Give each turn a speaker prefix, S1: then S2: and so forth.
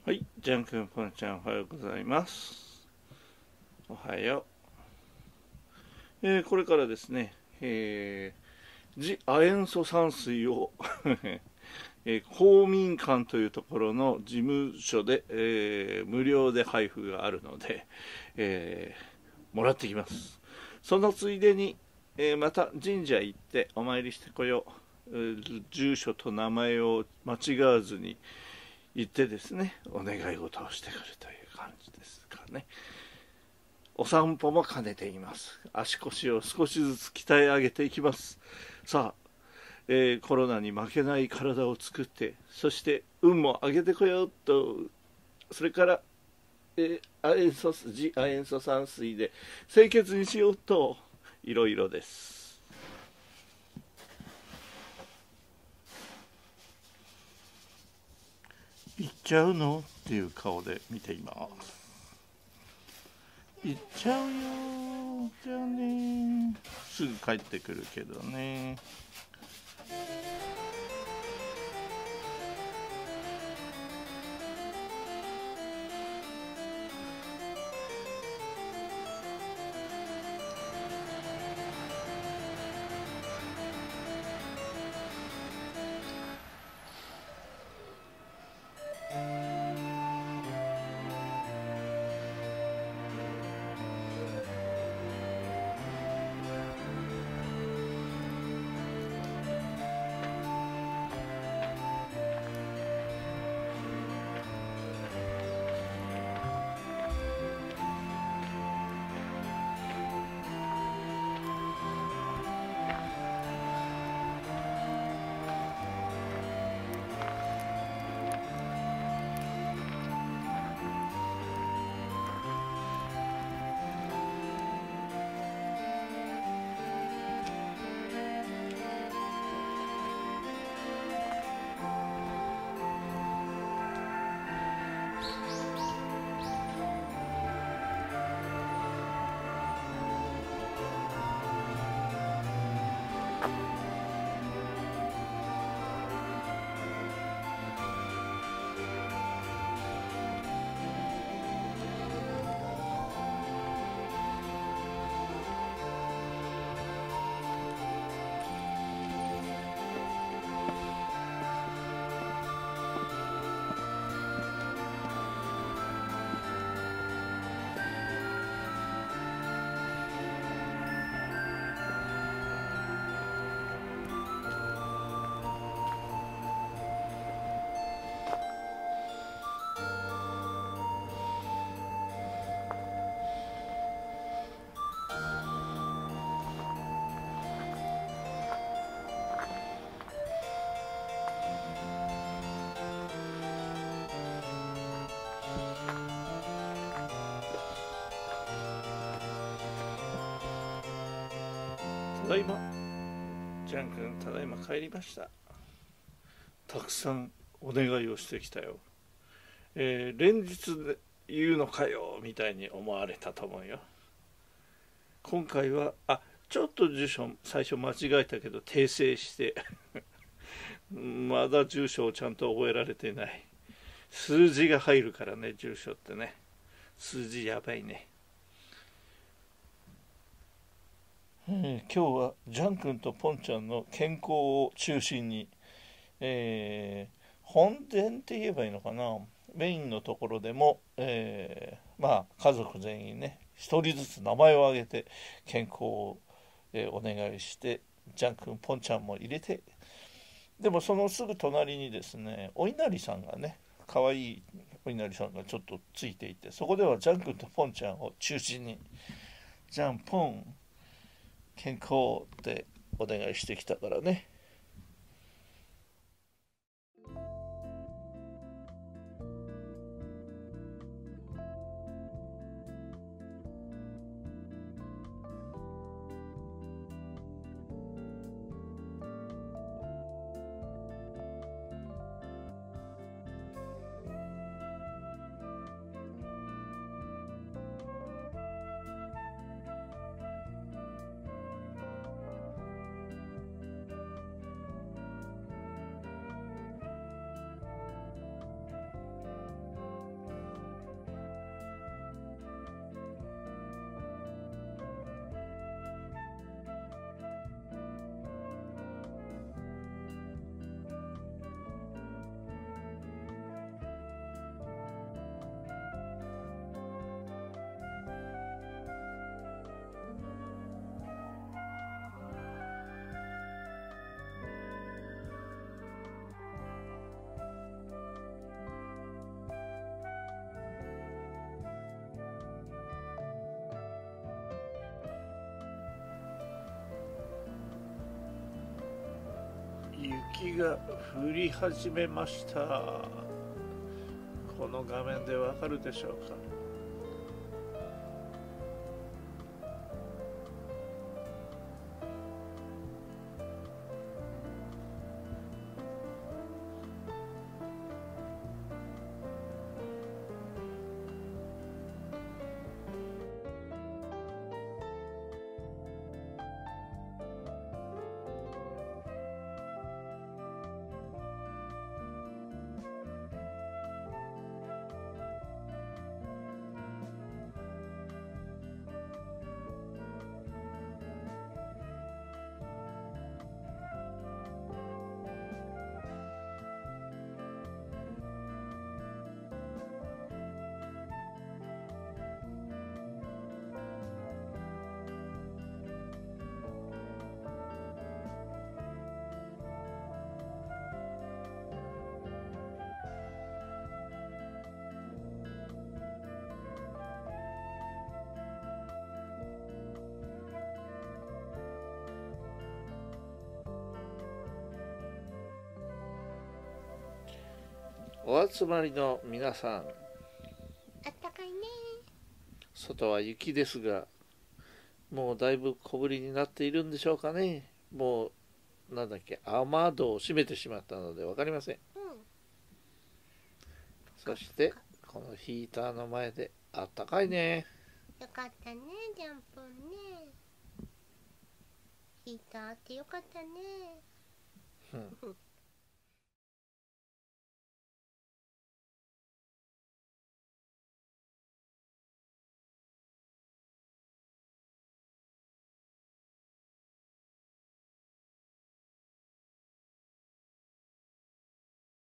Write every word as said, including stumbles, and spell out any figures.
S1: はい、ジャン君、ポンちゃん、おはようございます。おはよう。えーこれからですね、えー、ジ・アエン素酸水を、えー公民館というところの事務所で、えー無料で配布があるので、えーもらってきます。そのついでに、えーまた神社行ってお参りしてこよう。えー住所と名前を間違わずに行ってですね、お願い事をしてくるという感じですかね。お散歩も兼ねています。足腰を少しずつ鍛え上げていきます。さあ、えーコロナに負けない体を作って、そして運も上げてこようと、それから、えー、亜塩素ジ亜塩素酸水で清潔にしようと、いろいろです。行っちゃうのっていう顔で見ています。行っちゃうよじゃあね、すぐ帰ってくるけどね。ただいま、ジャン君、ただいま帰りました。たくさんお願いをしてきたよ。えー連日言うのかよみたいに思われたと思うよ。今回は、あ、ちょっと住所最初間違えたけど訂正してまだ住所をちゃんと覚えられてない。数字が入るからね、住所ってね。数字やばいね。えー今日はジャン君とポンちゃんの健康を中心に、えー本殿って言えばいいのかな、メインのところでも、えーまあ家族全員ね、一人ずつ名前を挙げて健康を、えーお願いして、ジャン君ポンちゃんも入れて、でもそのすぐ隣にですね、お稲荷さんがね、可愛いお稲荷さんがちょっとついていて、そこではジャン君とポンちゃんを中心に、ジャンポン健康ってお願いしてきたからね。 雪が降り始めました。この画面でわかるでしょうか。お集まりの皆さん、
S2: あったかいね。
S1: 外は雪ですが、もうだいぶ小降りになっているんでしょうかね。もうなんだっけ、雨戸を閉めてしまったので分かりません。
S2: うん。
S1: そしてこのヒーターの前であったかいね。
S2: よかったね、ジャンプンね。ヒーターあってよかったね。
S1: うん